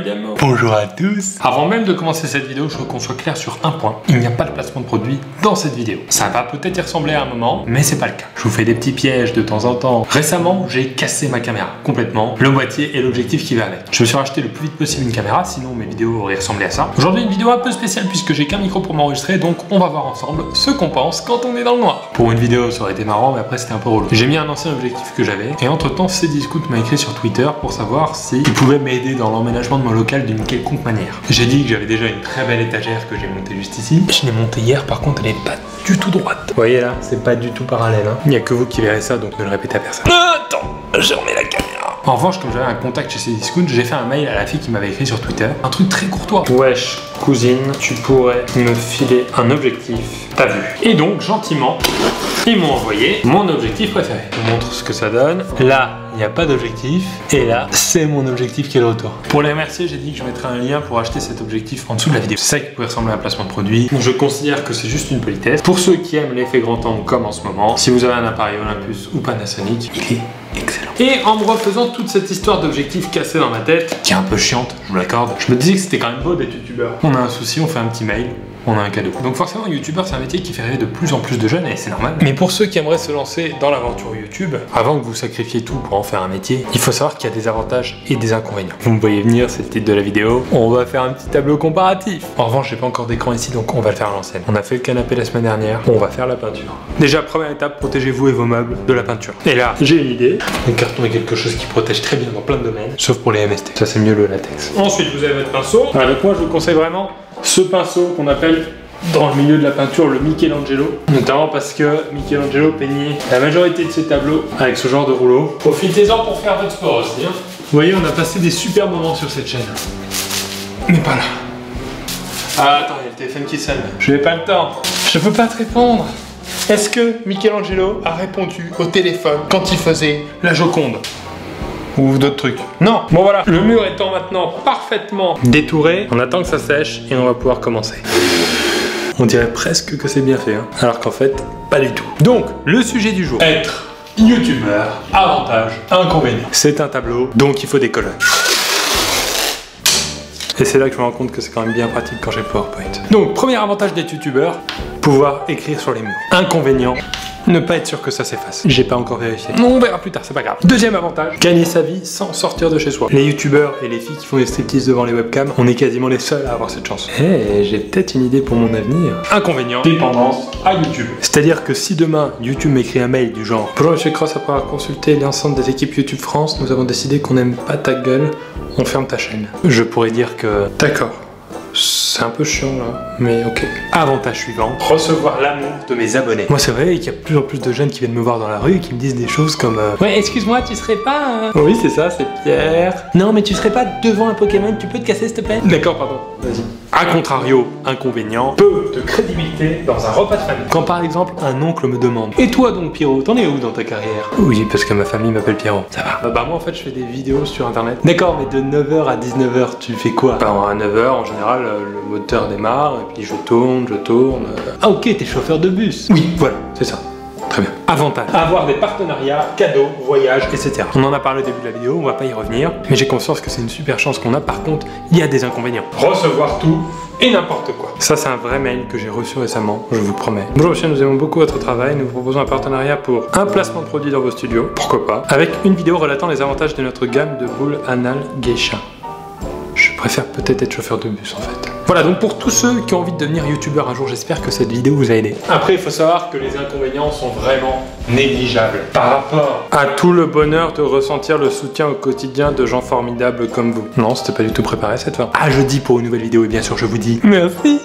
évidemment. Bonjour à tous. Avant même de commencer cette vidéo, je veux qu'on soit clair sur un point. Il n'y a pas de placement de produit dans cette vidéo. Ça va peut-être y ressembler à un moment, mais c'est pas le cas. Je vous fais des petits pièges de temps en temps. Récemment, j'ai cassé ma caméra complètement, le boîtier et l'objectif qui va avec. Je me suis racheté le plus vite possible une caméra, sinon mes vidéos auraient ressemblé à ça. Aujourd'hui, une vidéo un peu spéciale puisque j'ai qu'un micro pour m'enregistrer, donc on va voir ensemble ce qu'on pense quand on est dans le noir. Pour une vidéo, ça aurait été marrant, mais après c'était un peu relou. J'ai mis un ancien objectif que j'avais, et entre-temps, Cdiscount m'a écrit sur Twitter pour savoir s'il pouvait m'aider dans l'emménagement de mon local d'une quelconque manière. J'ai dit que j'avais déjà une très belle étagère que j'ai montée juste ici. Je l'ai montée hier, par contre, elle est pas du tout droite. Vous voyez là, c'est pas du tout parallèle. Hein. Il n'y a que vous qui verrez ça, donc ne le répétez à personne. Attends, je remets la caméra. En revanche, comme j'avais un contact chez Cdiscount, j'ai fait un mail à la fille qui m'avait écrit sur Twitter. Un truc très courtois. Wesh, cousine, tu pourrais me filer un objectif. T'as vu. Et donc, gentiment, ils m'ont envoyé mon objectif préféré. Je vous montre ce que ça donne. Là, il n'y a pas d'objectif. Et là, c'est mon objectif qui est le retour. Pour les remercier, j'ai dit que je mettrais un lien pour acheter cet objectif en dessous de la vidéo. C'est ça qui pourrait ressembler à un placement de produit. Je considère que c'est juste une politesse. Pour ceux qui aiment l'effet grand angle comme en ce moment, si vous avez un appareil Olympus ou Panasonic, il est excellent. Et en me refaisant toute cette histoire d'objectifs cassés dans ma tête, qui est un peu chiante, je vous l'accorde, je me disais que c'était quand même beau d'être youtubeur. On a un souci, on fait un petit mail. On a un cadeau. Donc forcément, youtubeur, c'est un métier qui fait rêver de plus en plus de jeunes et c'est normal. Mais pour ceux qui aimeraient se lancer dans l'aventure YouTube, avant que vous sacrifiez tout pour en faire un métier, il faut savoir qu'il y a des avantages et des inconvénients. Vous me voyez venir, c'est le titre de la vidéo. On va faire un petit tableau comparatif. En revanche, j'ai pas encore d'écran ici, donc on va le faire à l'ancienne. On a fait le canapé la semaine dernière, on va faire la peinture. Déjà, première étape, protégez-vous et vos meubles de la peinture. Et là, j'ai une idée. Le carton est quelque chose qui protège très bien dans plein de domaines, sauf pour les MST. Ça, c'est mieux le latex. Ensuite, vous avez votre pinceau. Alors, donc moi, je vous conseille vraiment ce pinceau qu'on appelle dans le milieu de la peinture le Michelangelo, notamment parce que Michelangelo peignait la majorité de ses tableaux avec ce genre de rouleau. Profitez-en pour faire votre sport aussi. Hein. Vous voyez, on a passé des super moments sur cette chaîne. Mais pas là. Ah attends, il y a le téléphone qui sonne. Je n'ai pas le temps. Je peux pas te répondre. Est-ce que Michelangelo a répondu au téléphone quand il faisait la Joconde ? Ou d'autres trucs. Non. Bon voilà, le mur étant maintenant parfaitement détouré, on attend que ça sèche et on va pouvoir commencer. On dirait presque que c'est bien fait, hein. Alors qu'en fait, pas du tout. Donc, le sujet du jour. Être youtubeur, avantages, inconvénients. C'est un tableau, donc il faut des colonnes. Et c'est là que je me rends compte que c'est quand même bien pratique quand j'ai PowerPoint. Donc, premier avantage d'être youtubeur, pouvoir écrire sur les murs. Inconvénient, ne pas être sûr que ça s'efface. J'ai pas encore vérifié. On verra plus tard, c'est pas grave. Deuxième avantage, gagner sa vie sans sortir de chez soi. Les youtubeurs et les filles qui font des striptease devant les webcams, on est quasiment les seuls à avoir cette chance. Eh, j'ai peut-être une idée pour mon avenir. Inconvénient, dépendance à YouTube. C'est-à-dire que si demain, YouTube m'écrit un mail du genre: bonjour monsieur Cross, après avoir consulté l'ensemble des équipes YouTube France, nous avons décidé qu'on n'aime pas ta gueule, on ferme ta chaîne. Je pourrais dire que d'accord. C'est un peu chiant là, mais ok. Avantage suivant, recevoir l'amour de mes abonnés. Moi c'est vrai qu'il y a de plus en plus de jeunes qui viennent me voir dans la rue et qui me disent des choses comme ouais, excuse-moi, tu serais pas... Oui c'est ça, c'est Pierre. Non mais tu serais pas devant un Pokémon, tu peux te casser s'il te plaît? D'accord, pardon, vas-y. A contrario, inconvénient, peu de crédibilité dans un repas de famille. Quand par exemple un oncle me demande: et toi donc Pierrot, t'en es où dans ta carrière? Oui, parce que ma famille m'appelle Pierrot. Ça va. Bah moi en fait je fais des vidéos sur internet. D'accord, mais de 9h à 19h tu fais quoi? Bah à 9h en général le moteur démarre et puis je tourne. Ah ok, t'es chauffeur de bus. Oui, voilà, c'est ça. Très bien. Avantage, avoir des partenariats, cadeaux, voyages, etc. On en a parlé au début de la vidéo, on va pas y revenir, mais j'ai conscience que c'est une super chance qu'on a. Par contre, il y a des inconvénients. Recevoir tout et n'importe quoi. Ça, c'est un vrai mail que j'ai reçu récemment, je vous promets. Bonjour monsieur, nous aimons beaucoup votre travail. Nous vous proposons un partenariat pour un placement de produit dans vos studios, pourquoi pas, avec une vidéo relatant les avantages de notre gamme de boules anal geisha. Je préfère peut-être être chauffeur de bus en fait. Voilà, donc pour tous ceux qui ont envie de devenir youtubeur un jour, j'espère que cette vidéo vous a aidé. Après, il faut savoir que les inconvénients sont vraiment négligeables par rapport à tout le bonheur de ressentir le soutien au quotidien de gens formidables comme vous. Non, c'était pas du tout préparé cette fois. À jeudi pour une nouvelle vidéo et bien sûr je vous dis merci.